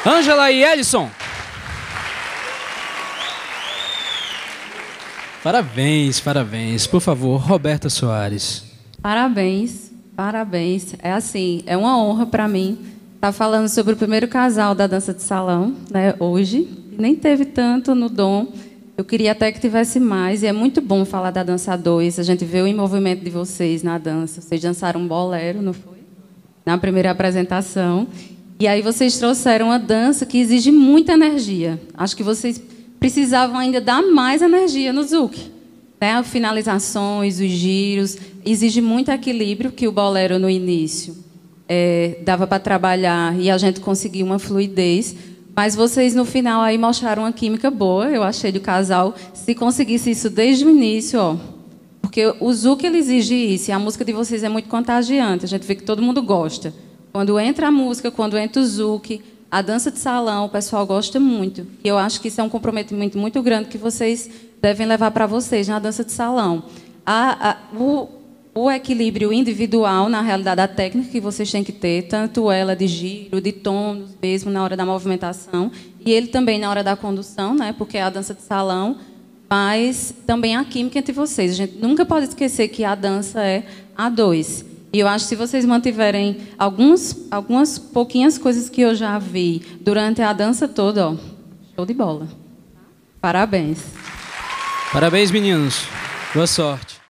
Ângela e Ellison. Parabéns, parabéns. Por favor, Roberta Soares. Parabéns, parabéns. É assim, é uma honra para mim estar falando sobre o primeiro casal da dança de salão, né, hoje. Nem teve tanto no Dom. Eu queria até que tivesse mais. E é muito bom falar da dança 2. A gente vê o envolvimento de vocês na dança. Vocês dançaram um bolero, não foi? Na primeira apresentação. E aí vocês trouxeram uma dança que exige muita energia. Acho que vocês precisavam ainda dar mais energia no Zouk. Né? As finalizações, os giros, exige muito equilíbrio, que o bolero no início dava para trabalhar e a gente conseguia uma fluidez, mas vocês no final aí mostraram uma química boa, eu achei, do casal. Se conseguisse isso desde o início, ó, porque o Zouk ele exige isso, e a música de vocês é muito contagiante, a gente vê que todo mundo gosta. Quando entra a música, quando entra o Zouk, a dança de salão, o pessoal gosta muito. E eu acho que isso é um comprometimento muito grande que vocês devem levar para vocês na dança de salão. O equilíbrio individual, na realidade, a técnica que vocês têm que ter, tanto ela de giro, de tônus mesmo na hora da movimentação, e ele também na hora da condução, né, porque é a dança de salão, mas também a química entre vocês. A gente nunca pode esquecer que a dança é a dois. E eu acho que se vocês mantiverem algumas pouquinhas coisas que eu já vi durante a dança toda, ó, show de bola. Parabéns. Parabéns, meninos. Boa sorte.